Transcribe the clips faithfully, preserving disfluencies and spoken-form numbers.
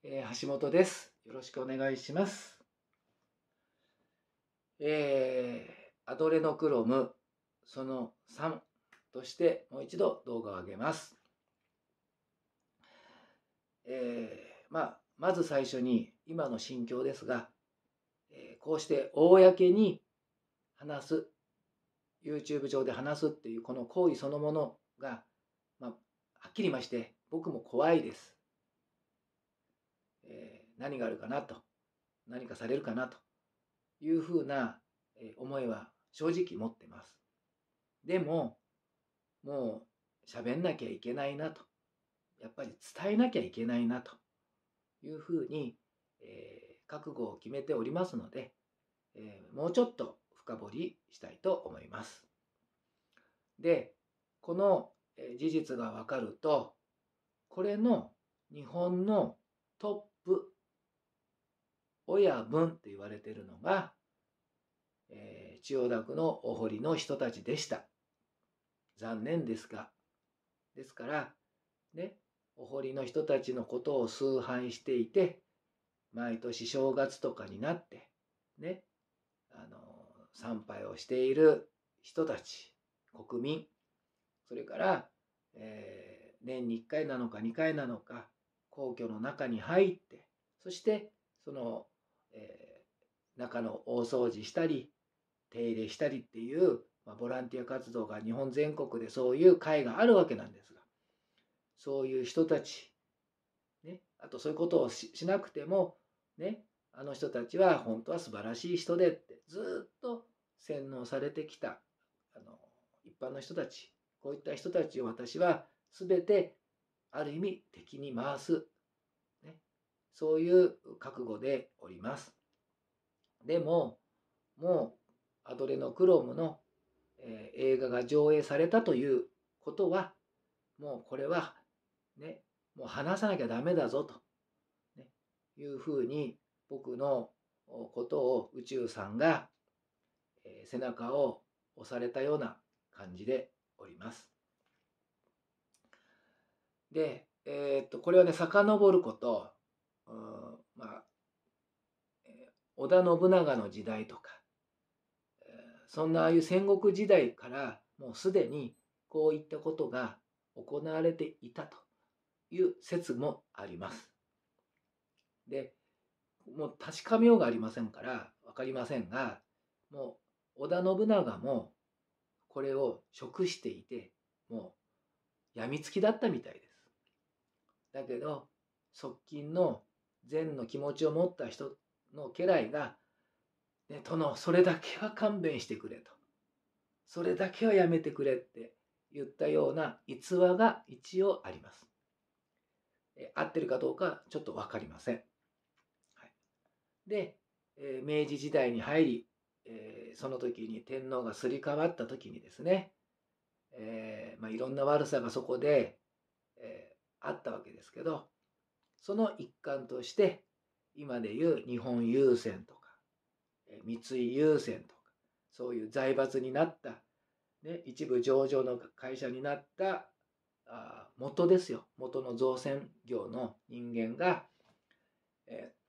えー橋本です。よろしくお願いします。えーアドレノクロムそのさんとしてもう一度動画を上げます。えーまあ、まず最初に今の心境ですが、えーこうして公に話す、YouTube 上で話すっていうこの行為そのものが、まあ、はっきり言いまして僕も怖いです。えー何があるかなと、何かされるかなというふうな思いは正直持ってます。でも、もう喋んなきゃいけないなと、やっぱり伝えなきゃいけないなというふうに、えー覚悟を決めておりますので、えーもうちょっと深掘りしたいと思います。で、この事実が分かると、これの日本のトップ親分って言われているのが、えー千代田区のお堀の人たちでした。残念ですが。ですから、ね、お堀の人たちのことを崇拝していて、毎年正月とかになって、ね、あの、参拝をしている人たち、国民、それから、えー年にいっかいなのかにかいなのか、皇居の中に入って、そして、その、えー中の大掃除したり、手入れしたりっていう、まあ、ボランティア活動が日本全国でそういう会があるわけなんですが、そういう人たち、ね、あとそういうことを し, しなくても、ね、あの人たちは本当は素晴らしい人でってずっと洗脳されてきたあの一般の人たち、こういった人たちを私は全てある意味敵に回す、ね、そういう覚悟でおります。でも、もうアドレノクロームの、えー映画が上映されたということは、もうこれはね、もう話さなきゃダメだぞと、ね、いうふうに僕のことを宇宙さんが、えー背中を押されたような感じでおります。で、えーっとこれはね遡ること、うん、まあ、えー織田信長の時代とか、えーそんなああいう戦国時代からもうすでにこういったことが行われていたという説もあります。で、もう確かめようがありませんから分かりませんが、もう織田信長もこれを食していて、もう病みつきだったみたいです。だけど側近の善の気持ちを持った人の家来が、ね、殿それだけは勘弁してくれと、それだけはやめてくれって言ったような逸話が一応あります。え合ってるかどうかちょっと分かりません。はい、で、えー明治時代に入り、えーその時に天皇がすり替わった時にですね、えーまあ、いろんな悪さがそこで、えーあったわけですけど、その一環として今でいう日本郵船とか三井郵船とか、そういう財閥になった、ね、一部上場の会社になったあ元ですよ、元の造船業の人間が、えー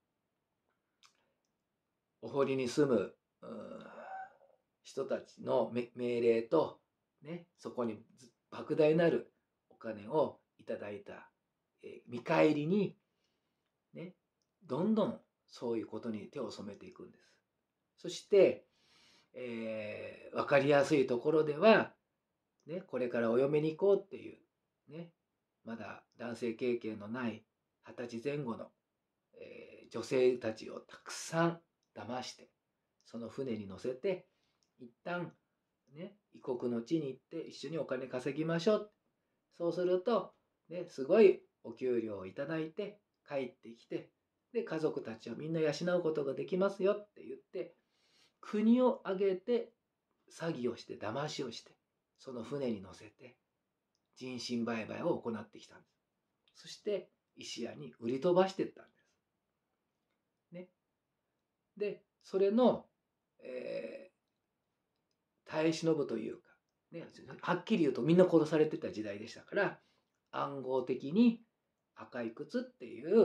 お堀に住む人たちの命令と、ね、そこに莫大なるお金をいただいた、えー見返りに、ね、どんどんそういうことに手を染めていくんです。そして、えー、分かりやすいところでは、ね、これからお嫁に行こうっていう、ね、まだ男性経験のないはたちぜん後の、えー女性たちをたくさん騙して、その船に乗せて一旦ね、異国の地に行って一緒にお金稼ぎましょう。そうすると、ね、すごいお給料をいただいて帰ってきて、で家族たちをみんな養うことができますよって言って、国を挙げて詐欺をして騙しをして、その船に乗せて人身売買を行ってきたんです。そして石屋に売り飛ばしていったんです。ね、でそれの、えー、耐え忍ぶというか、ね、はっきり言うとみんな殺されてた時代でしたから、暗号的に赤い靴っていう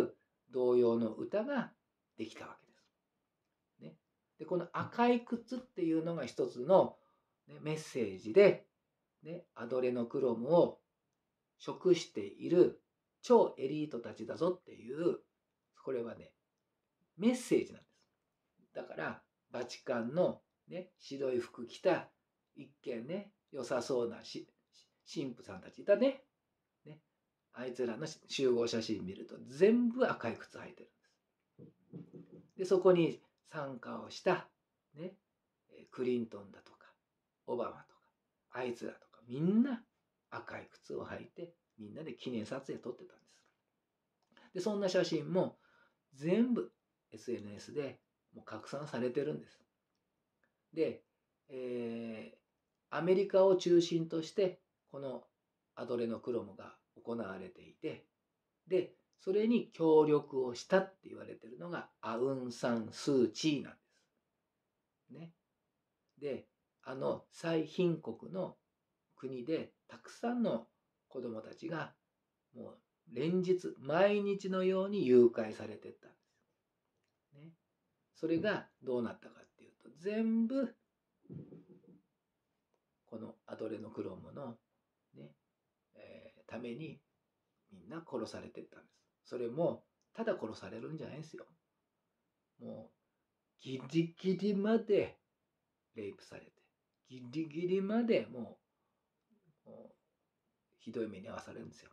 童謡の歌ができたわけです。ね、でこの赤い靴っていうのが一つの、ね、メッセージで、ね、アドレノクロムを食している超エリートたちだぞっていう、これはね、メッセージなんです。だからバチカンの、ね、白い服着た一見ね良さそうなし神父さんたちいたね。ね、あいつらの集合写真見ると全部赤い靴履いてるんです。でそこに参加をした、ね、クリントンだとかオバマとかあいつらとかみんな赤い靴を履いてみんなで記念撮影撮ってたんです。でそんな写真も全部 エスエヌエス でもう拡散されてるんです。で、えー、アメリカを中心としてこのアドレノクロムが行われていて、でそれに協力をしたって言われてるのがアウン・サン・スー・チーなんです。ね、であの最貧国の国でたくさんの子どもたちがもう連日毎日のように誘拐されてったんです。ね、それがどうなったかっていうと全部このアドレノクロムの、ねえー、ためにみんな殺されてったんです。それもただ殺されるんじゃないですよ。もうギリギリまでレイプされてギリギリまでもう、もうひどい目に遭わされるんですよ。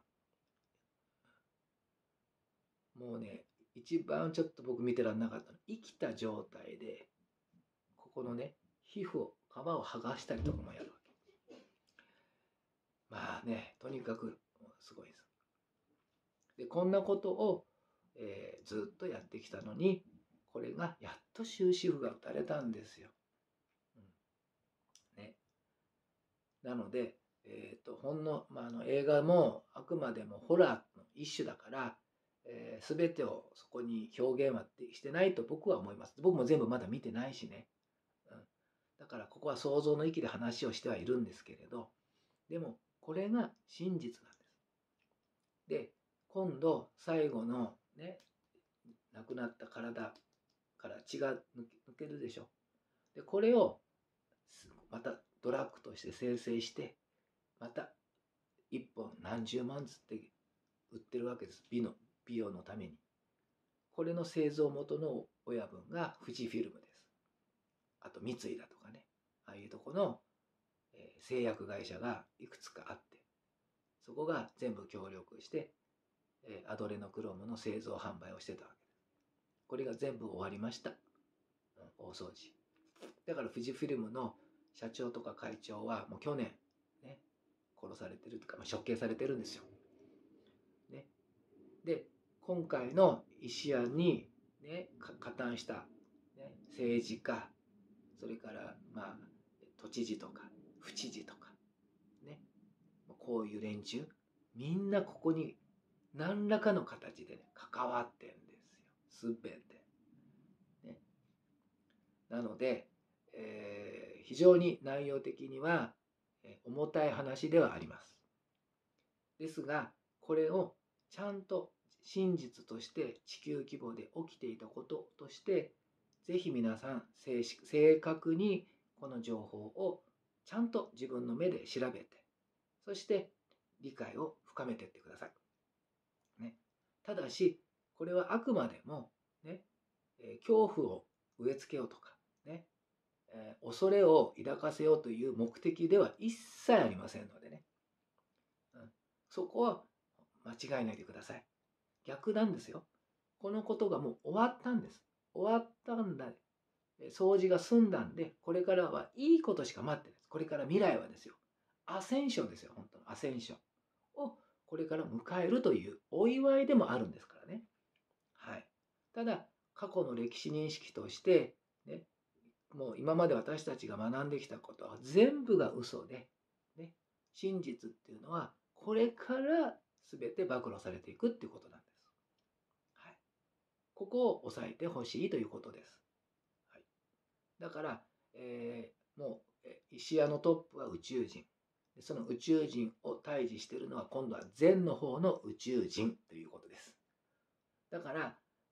もうね一番ちょっと僕見てらんなかったの、生きた状態でここのね皮膚を皮を剥がしたりとかもやるわけ。まあねとにかくすごいです。でこんなことを、えー、ずっとやってきたのにこれがやっと終止符が打たれたんですよ。うんね、なので、えーと、ほんの、まあ、あの映画もあくまでもホラーの一種だから、えー、全てをそこに表現はしてないと僕は思います。僕も全部まだ見てないしね。うん、だからここは想像の域で話をしてはいるんですけれど、でもこれが真実なんです。で今度最後のね亡くなった体から血が抜けるでしょ。でこれをまたドラッグとして生成してまたいっぽん何十万つって売ってるわけです。美の美容のために。これの製造元の親分が富士フィルムです。あと三井だとかね、ああいうとこの、えー、製薬会社がいくつかあって、そこが全部協力して、えー、アドレノクロームの製造販売をしてたわけです。これが全部終わりました。うん、大掃除。だから富士フィルムの社長とか会長はもう去年ね殺されてるとか、まあ、処刑されてるんですよ。ね、で今回の石屋に、ね、加担した、ね、政治家、それからまあ都知事とか府知事とかね、こういう連中みんなここに何らかの形で、ね、関わってんですよ、すべて、ね、なので、えー、非常に内容的には重たい話ではあります。ですがこれをちゃんと真実として地球規模で起きていたこととしてぜひ皆さん正確にこの情報をちゃんと自分の目で調べてそして理解を深めていってください。ね、ただしこれはあくまでも、ねえー、恐怖を植え付けようとか、ねえー、恐れを抱かせようという目的では一切ありませんのでね、うん、そこは間違えないでください。逆なんですよ。このことがもう終わったんです。終わったんだ。掃除が済んだんで、これからはいいことしか待ってないです。これから未来はですよ。アセンションですよ、本当のアセンションをこれから迎えるというお祝いでもあるんですからね。はい。ただ、過去の歴史認識として、ね、もう今まで私たちが学んできたことは全部が嘘で、ね、真実っていうのはこれから全て暴露されていくっていうことなんです。はい、ここを押さえてほしいということです。はい、だから、えー、もう石屋のトップは宇宙人。その宇宙人を対峙しているのは今度は善の方の宇宙人ということです。だから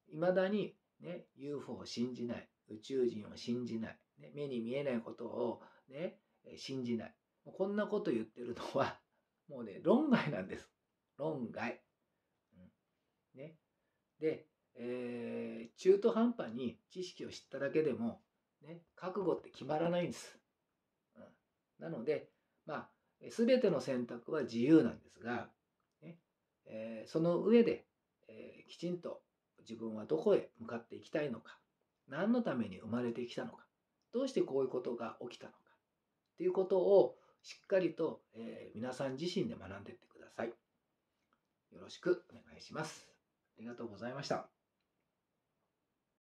いまだに、ね、ユーフォー を信じない、宇宙人を信じない、ね、目に見えないことを、ね、信じない。こんなこと言ってるのは、もうね、論外なんです。論外。うんね、で、えー、中途半端に知識を知っただけでも、ね、覚悟って決まらないんです。うん、なので、まあ、全ての選択は自由なんですが、ねえー、その上で、えー、きちんと自分はどこへ向かっていきたいのか、何のために生まれてきたのか、どうしてこういうことが起きたのかということをしっかりと、えー、皆さん自身で学んでいってください。よろしくお願いします。ありがとうございました。